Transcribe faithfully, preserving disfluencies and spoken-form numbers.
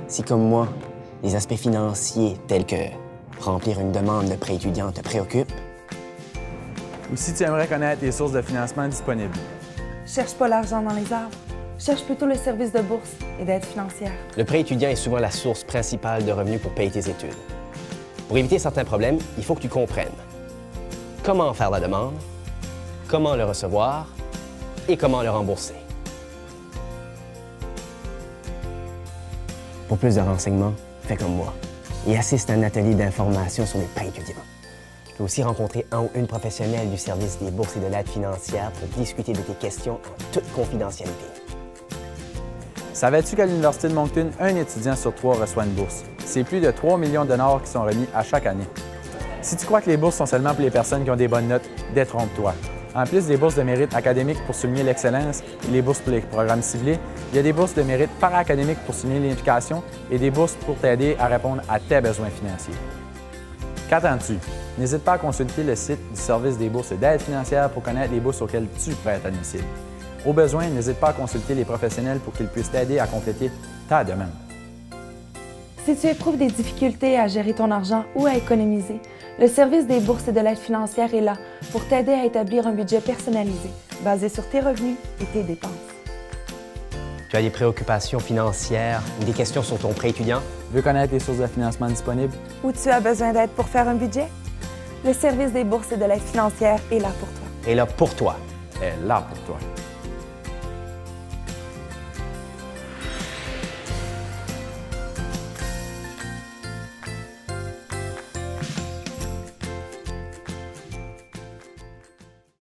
Si, comme moi, les aspects financiers tels que remplir une demande de prêt étudiant te préoccupent, ou si tu aimerais connaître les sources de financement disponibles. Cherche pas l'argent dans les arbres. Cherche plutôt le service de bourse et d'aide financière. le prêt étudiant est souvent la source principale de revenus pour payer tes études. Pour éviter certains problèmes, il faut que tu comprennes comment faire la demande, comment le recevoir et comment le rembourser. Pour plus de renseignements, fais comme moi et assiste à un atelier d'information sur les prêts étudiants. Tu peux aussi rencontrer un ou une professionnelle du service des bourses et de l'aide financière pour discuter de tes questions en toute confidentialité. Savais-tu qu'à l'Université de Moncton, un étudiant sur trois reçoit une bourse? C'est plus de trois millions de dollars qui sont remis à chaque année. Si tu crois que les bourses sont seulement pour les personnes qui ont des bonnes notes, détrompe-toi. En plus des bourses de mérite académique pour souligner l'excellence et les bourses pour les programmes ciblés, il y a des bourses de mérite para-académiques pour souligner l'implication et des bourses pour t'aider à répondre à tes besoins financiers. Qu'attends-tu? N'hésite pas à consulter le site du service des bourses et d'aide financière pour connaître les bourses auxquelles tu pourrais être admissible. Au besoin, n'hésite pas à consulter les professionnels pour qu'ils puissent t'aider à compléter ta demande. Si tu éprouves des difficultés à gérer ton argent ou à économiser, le service des bourses et de l'aide financière est là pour t'aider à établir un budget personnalisé, basé sur tes revenus et tes dépenses. Tu as des préoccupations financières ou des questions sur ton prêt étudiant? Veux connaître les sources de financement disponibles? Ou tu as besoin d'aide pour faire un budget? Le service des bourses et de l'aide financière est là pour toi. Et là pour toi. Est là pour toi.